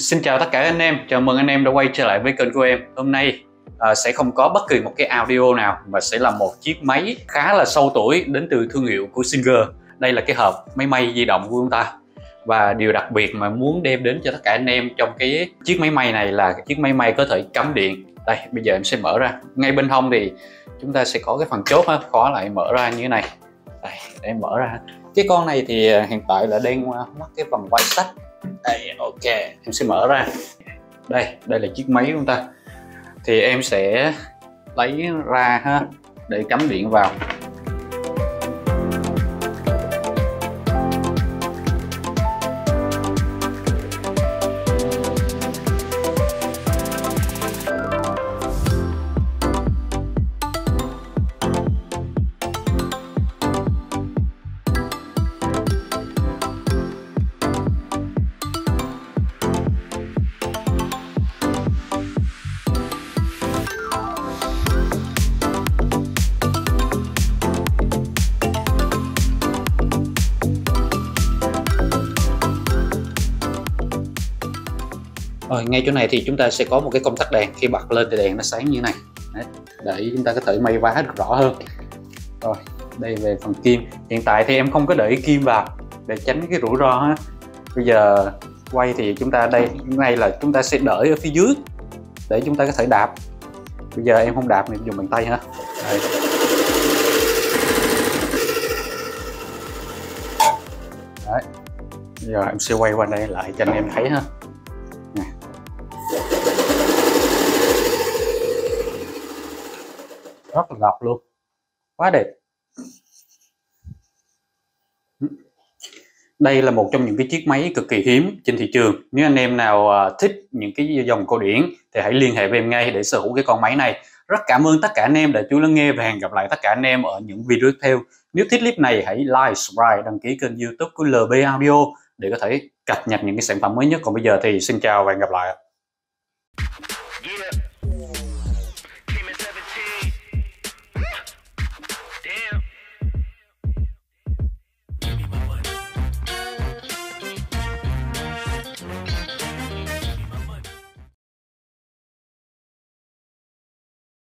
Xin chào tất cả anh em, chào mừng anh em đã quay trở lại với kênh của em. Hôm nay sẽ không có bất kỳ một cái audio nào mà sẽ là một chiếc máy khá là sâu tuổi đến từ thương hiệu của Singer. Đây là cái hộp máy may di động của chúng ta. Và điều đặc biệt mà muốn đem đến cho tất cả anh em trong cái chiếc máy may này là chiếc máy may có thể cắm điện. Đây, bây giờ em sẽ mở ra. Ngay bên hông thì chúng ta sẽ có cái phần chốt ha, khóa lại mở ra như thế này. Đây, để em mở ra. Cái con này thì hiện tại là đang mắc cái vòng quay sắt. Đây, ok, em sẽ mở ra. Đây là chiếc máy của chúng ta. Thì em sẽ lấy ra ha để cắm điện vào. Rồi, ngay chỗ này thì chúng ta sẽ có một cái công tắc đèn, khi bật lên thì đèn nó sáng như thế này. Đấy, để chúng ta có thể may vá được rõ hơn. Rồi, đây về phần kim. Hiện tại thì em không có để kim vào để tránh cái rủi ro ha. Bây giờ quay thì chúng ta đây này là chúng ta sẽ đợi ở phía dưới để chúng ta có thể đạp. Bây giờ em không đạp thì dùng bàn tay ha. Đây. Đấy. Bây giờ em sẽ quay qua đây lại cho anh em thấy ha. Rất là gọt luôn, quá đẹp. Đây là một trong những cái chiếc máy cực kỳ hiếm trên thị trường. Nếu anh em nào thích những cái dòng cổ điển thì hãy liên hệ với em ngay để sở hữu cái con máy này. Rất cảm ơn tất cả anh em đã chú lắng nghe và hẹn gặp lại tất cả anh em ở những video tiếp theo. Nếu thích clip này hãy like, subscribe, đăng ký kênh YouTube của LB Audio để có thể cập nhật những cái sản phẩm mới nhất. Còn bây giờ thì xin chào và hẹn gặp lại.